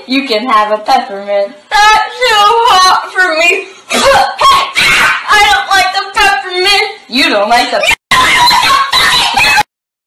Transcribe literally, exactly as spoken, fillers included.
You can have a peppermint. That's too hot for me. Hey! I don't like the peppermint. You don't like the